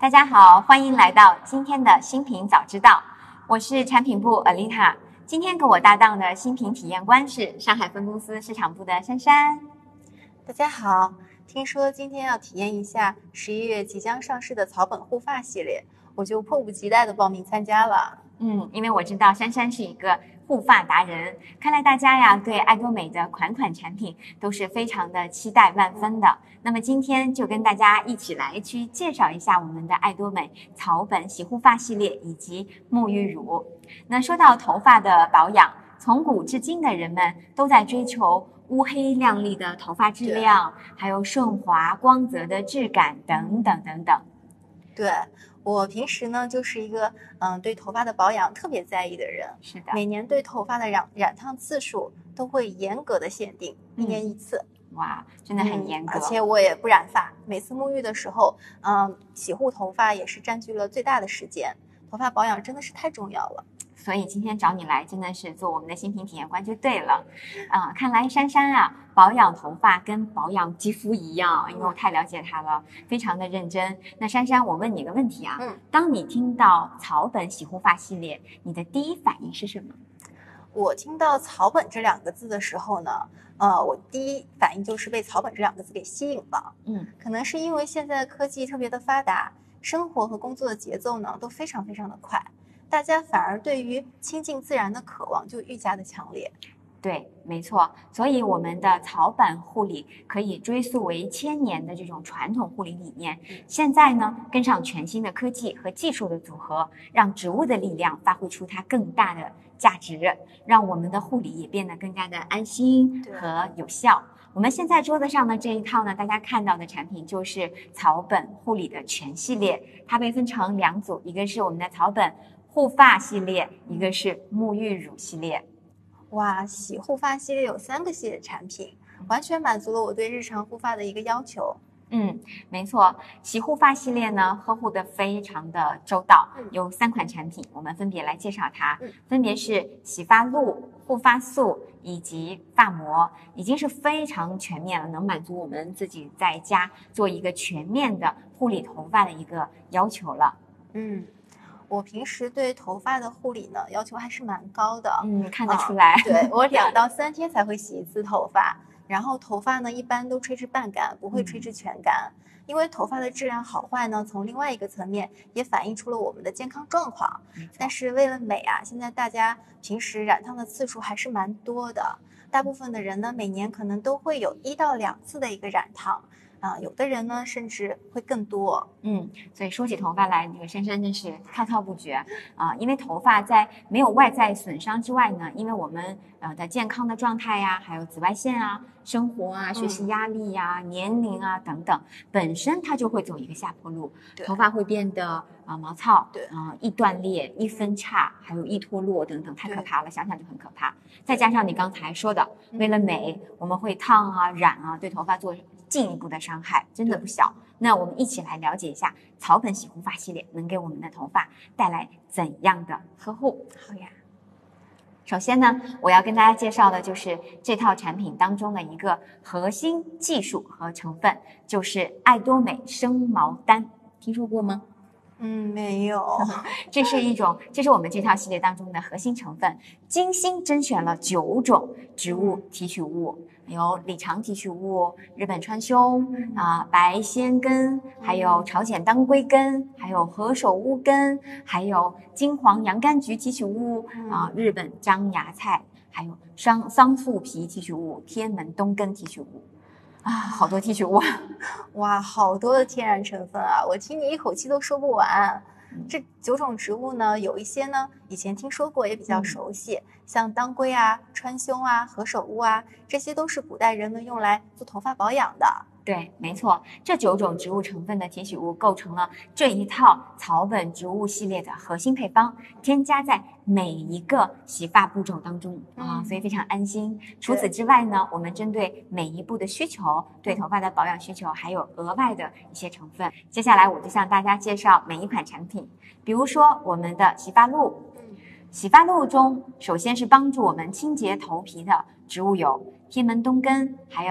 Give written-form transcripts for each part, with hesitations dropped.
大家好，欢迎来到今天的新品早知道，我是产品部 Alita。今天跟我搭档的新品体验官是上海分公司市场部的珊珊。 大家好，听说今天要体验一下11月即将上市的草本护发系列，我就迫不及待的报名参加了。 因为我知道珊珊是一个护发达人，看来大家呀对爱多美的款产品都是非常的期待万分的。那么今天就跟大家一起来去介绍一下我们的爱多美草本洗护发系列以及沐浴乳。那说到头发的保养，从古至今的人们都在追求乌黑亮丽的头发质量，还有顺滑光泽的质感等等等等。 对，我平时呢就是一个对头发的保养特别在意的人。 是的， 每年对头发的染烫次数都会严格的限定，1年1次。 哇，真的很严格。 而且我也不染发，每次沐浴的时候，洗护头发也是占据了最大的时间。头发保养真的是太重要了。 所以今天找你来真的是做我们的新品体验官就对了。看来珊珊啊，保养头发跟保养肌肤一样，因为我太了解她了，非常的认真。那珊珊，我问你个问题啊，当你听到草本洗护发系列，你的第一反应是什么？ 我听到草本这2个字的时候呢，我第一反应就是被草本这2个字给吸引了。可能是因为现在的科技特别的发达，生活和工作的节奏呢都非常非常的快，大家反而对于亲近自然的渴望就愈加的强烈。 对，没错。所以我们的草本护理可以追溯为1000年的这种传统护理理念，现在呢跟上全新的科技和技术的组合，让植物的力量发挥出它更大的价值，让我们的护理也变得更加的安心和有效。我们现在桌子上的这一套呢，大家看到的产品就是草本护理的全系列，它被分成2组，一个是我们的草本护发系列，一个是沐浴乳系列。 哇，洗护发系列有3个系列产品，完全满足了我对日常护发的一个要求。 没错，洗护发系列呢呵护的非常的周到，有3款产品，我们分别来介绍它，分别是洗发露、护发素以及发膜，已经是非常全面了，能满足我们自己在家做一个全面的护理头发的一个要求了。 我平时对头发的护理呢要求还是蛮高的。 看得出来。 对，我2到3天才会洗1次头发，然后头发呢一般都吹至半干，不会吹至全干。因为头发的质量好坏呢，从另外一个层面也反映出了我们的健康状况。但是为了美啊，现在大家平时染烫的次数还是蛮多的，大部分的人呢每年可能都会有1到2次的一个染烫。有的人呢甚至会更多。 所以说起头发来，这个珊珊真是滔滔不绝因为头发在没有外在损伤之外呢，因为我们的健康的状态呀，还有紫外线啊、生活啊、学习压力呀、年龄啊等等，本身它就会走一个下坡路，头发会变得毛糙，易断裂、易分叉，还有易脱落等等，太可怕了，想想就很可怕。再加上你刚才说的，为了美，我们会烫啊、染啊，对头发做进一步的伤害，真的不小。那我们一起来了解一下草本洗护发系列能给我们的头发带来怎样的呵护。 好呀， 首先呢，我要跟大家介绍的就是这套产品当中的一个核心技术和成分，就是爱多美生毛丹，听说过吗？ 没有。 这是我们这套系列当中的核心成分，精心甄选了9种植物提取物，有李长提取物、日本川芎白仙根，还有朝鲜当归根，还有何首乌根，还有金黄洋甘菊提取物日本张芽菜，还有桑树皮提取物、天门冬根提取物。好多提取物。 哇，好多的天然成分啊，我听你一口气都说不完。这9种植物呢，有一些呢以前听说过，也比较熟悉，像当归啊、川芎啊、何首乌啊，这些都是古代人们用来做头发保养的。 对，没错，这9种植物成分的提取物构成了这一套草本植物系列的核心配方，添加在每一个洗发步骤当中所以非常安心。除此之外呢，我们针对每一步的需求，对头发的保养需求，还有额外的一些成分。接下来我就向大家介绍每一款产品，比如说我们的洗发露。洗发露中，首先是帮助我们清洁头皮的植物有天门冬根，还有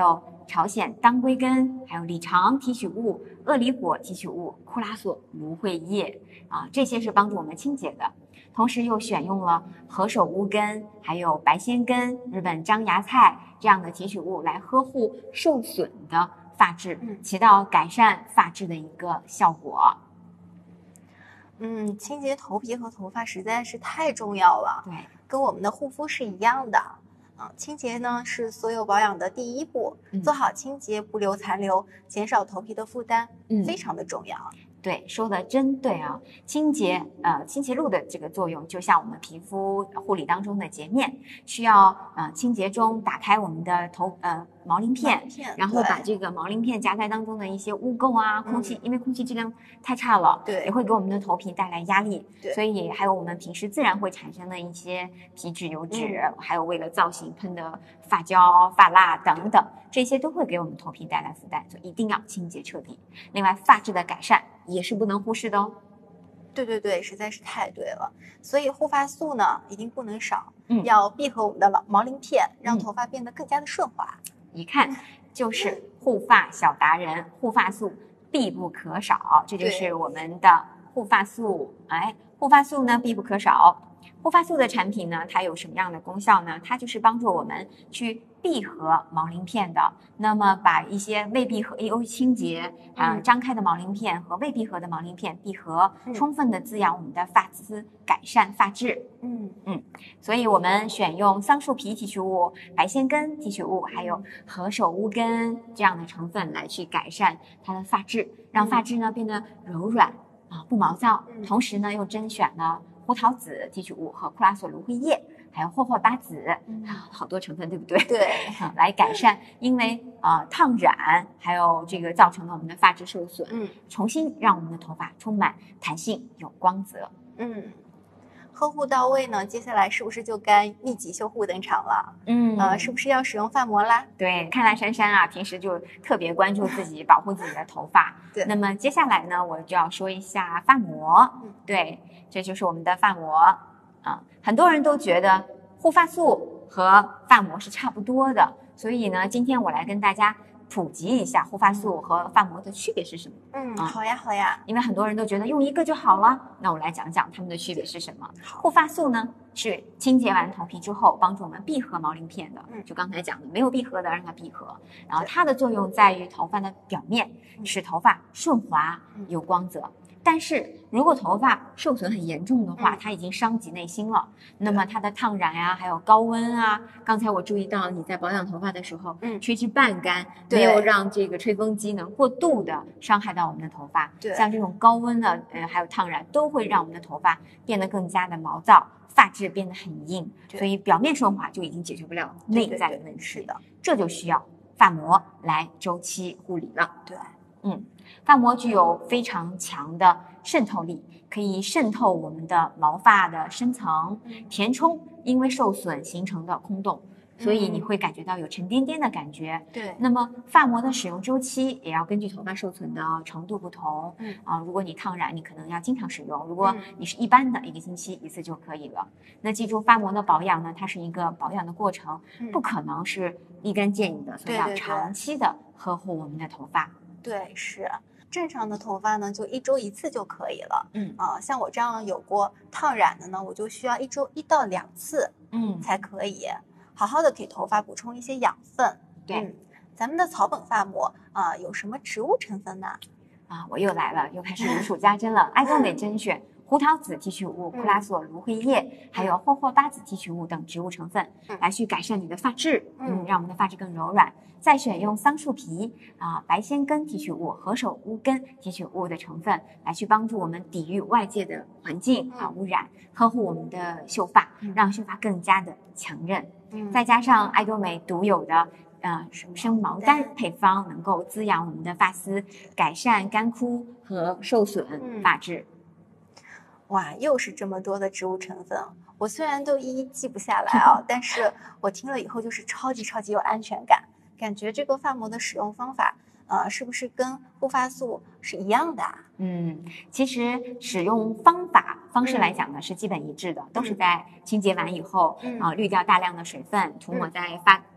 朝鲜当归根，还有里长提取物、鳄梨果提取物、库拉索芦荟叶这些是帮助我们清洁的。同时又选用了何首乌根、还有白仙根、日本章芽菜这样的提取物来呵护受损的发质，起到改善发质的一个效果。 清洁头皮和头发实在是太重要了， 对， 跟我们的护肤是一样的。清洁呢是所有保养的第一步，做好清洁，不留残留，减少头皮的负担，非常的重要。 对，说的真对啊！清洁露的这个作用，就像我们皮肤护理当中的洁面，需要清洁中打开我们的毛鳞片，然后把这个毛鳞片夹在当中的一些污垢啊、空气，因为空气质量太差了， 对， 也会给我们的头皮带来压力，所以还有我们平时自然会产生的一些皮脂、油脂，还有为了造型喷的发胶、发蜡等等，这些都会给我们头皮带来负担，所以一定要清洁彻底。另外，发质的改善也是不能忽视的哦。 对，实在是太对了。所以护发素呢，一定不能少，要闭合我们的毛鳞片，让头发变得更加的顺滑。 一看就是护发小达人，护发素必不可少，这就是我们的护发素。护发素呢必不可少。护发素的产品呢，它有什么样的功效呢？它就是帮助我们去闭合毛鳞片的，那么把一些未闭合又清洁张开的毛鳞片和未闭合的毛鳞片闭合，充分的滋养我们的发丝，改善发质。所以我们选用桑树皮提取物、白仙根提取物，还有何首乌根这样的成分来去改善它的发质，让发质呢变得柔软不毛躁。同时呢，又甄选了胡桃籽提取物和库拉索芦荟叶，还有霍霍巴籽好多成分，对不对？ 对， 来改善因为烫染还有这个造成了我们的发质受损，重新让我们的头发充满弹性，有光泽。 呵护到位呢，接下来是不是就该密集修护登场了？是不是要使用发膜啦？ 对，看来珊珊平时就特别关注自己保护自己的头发。 对， 那么接下来呢，我就要说一下发膜。对，这就是我们的发膜很多人都觉得护发素和发膜是差不多的，所以呢，今天我来跟大家普及一下护发素和发膜的区别是什么。 好呀， 因为很多人都觉得用一个就好了，那我来讲讲它们的区别是什么。护发素呢是清洁完头皮之后帮助我们闭合毛鳞片的，就刚才讲的没有闭合的让它闭合，然后它的作用在于头发的表面，使头发顺滑有光泽。但是如果头发受损很严重的话，它已经伤及内心了，那么它的烫染还有高温刚才我注意到你在保养头发的时候，吹至半干，没有让这个吹风机呢过度的伤害到我们的头发。像这种高温的还有烫染都会让我们的头发变得更加的毛躁，发质变得很硬，所以表面顺滑就已经解决不了内在的问题，这就需要发膜来周期护理了。发膜具有非常强的渗透力，可以渗透我们的毛发的深层，填充因为受损形成的空洞，所以你会感觉到有沉甸甸的感觉。那么发膜的使用周期也要根据头发受损的程度不同。如果你烫染，你可能要经常使用；如果你是一般的，1个星期1次就可以了。那记住，发膜的保养呢，它是一个保养的过程，不可能是立竿见影的，所以要长期的呵护我们的头发。 对，是正常的头发呢，就1周1次就可以了。像我这样有过烫染的呢，我就需要1周1到2次，才可以好好的给头发补充一些养分。 对， 咱们的草本发膜有什么植物成分呢？ 我又来了，又开始如数家珍了。艾多美甄选胡桃籽提取物、库拉索芦荟叶，还有霍霍巴籽提取物等植物成分，来去改善你的发质，让我们的发质更柔软。再选用桑树皮白仙根提取物、何首乌根提取物的成分，来去帮助我们抵御外界的环境污染，呵护我们的秀发，让秀发更加的强韧。再加上艾多美独有的生毛丹配方，能够滋养我们的发丝，改善干枯和受损发质。 哇，又是这么多的植物成分，我虽然都一一记不下来但是我听了以后就是超级有安全感，感觉这个发膜的使用方法是不是跟护发素是一样的其实使用方式来讲呢，是基本一致的，都是在清洁完以后滤掉大量的水分，涂抹在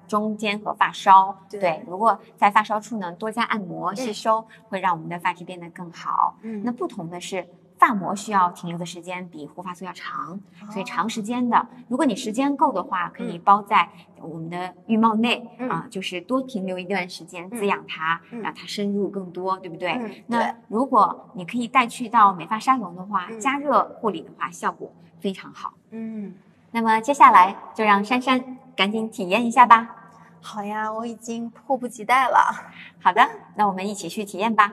中间和发梢。 对， 如果在发梢处呢多加按摩吸收，会让我们的发质变得更好。那不同的是，发膜需要停留的时间比护发素要长，所以长时间的，如果你时间够的话，可以包在我们的浴帽内就是多停留一段时间，滋养它，让它深入更多，对不对？那如果你可以带去到美发沙龙的话，加热护理的话，效果非常好。那么接下来就让珊珊赶紧体验一下吧。 好呀，我已经迫不及待了。 好的，那我们一起去体验吧。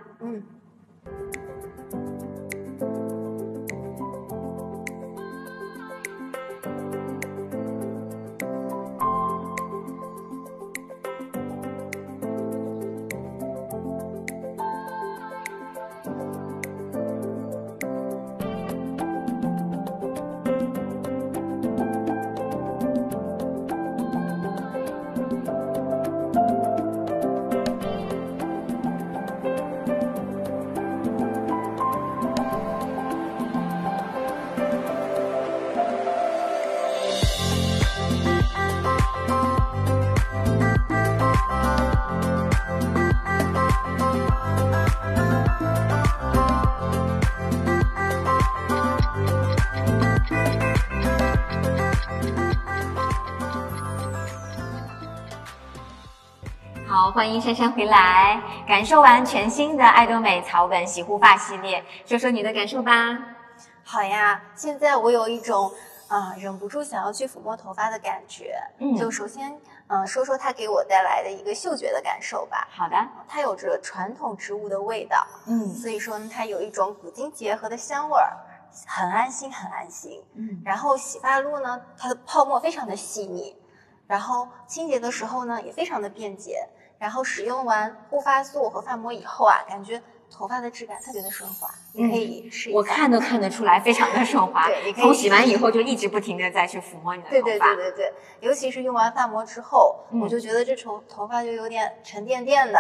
好，欢迎珊珊回来，感受完全新的艾多美草本洗护发系列，说说你的感受吧。 好呀，现在我有一种忍不住想要去抚摸头发的感觉。就首先说说它给我带来的一个嗅觉的感受吧。 好的， 它有着传统植物的味道，所以说呢，它有一种古今结合的香味儿，很安心，很安心。然后洗发露呢，它的泡沫非常的细腻，然后清洁的时候呢也非常的便捷。然后使用完护发素和发膜以后感觉头发的质感特别的顺滑，你可以试一下。 我看都看得出来，非常的顺滑。 对，你可以从洗完以后就一直不停的再去抚摸你的头发。 对，尤其是用完发膜之后，我就觉得这头发就有点沉甸甸的。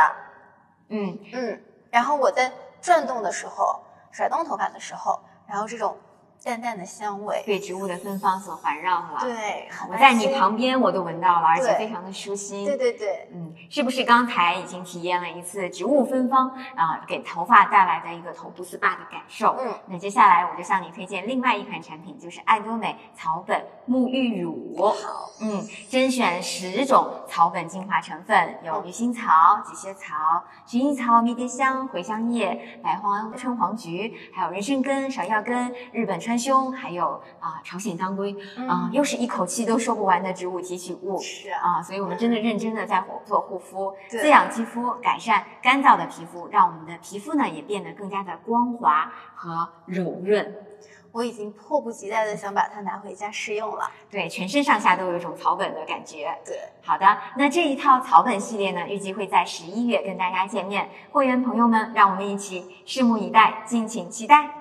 然后我在转动的时候，甩动头发的时候，然后这种淡淡的香味被植物的芬芳所环绕了。 对， 我在你旁边我都闻到了，而且非常的舒心。 对， 是不是刚才已经体验了一次植物芬芳给头发带来的一个头部 SPA 的感受？那接下来我就向你推荐另外一款产品，就是艾多美草本沐浴乳。 好， 甄选10种草本精华成分，有鱼腥草、几血草、薰衣草、迷迭香、茴香叶、白黄春黄菊，还有人参根、芍药根、日本川芎，还有朝鲜当归，又是一口气都说不完的植物提取物。 是所以我们真的认真的在做护肤，滋养肌肤，改善干燥的皮肤，让我们的皮肤呢也变得更加的光滑和柔润。 我已经迫不及待的想把它拿回家试用了。 对，全身上下都有一种草本的感觉。 对， 好的，那这一套草本系列呢，预计会在11月跟大家见面。会员朋友们，让我们一起拭目以待，敬请期待。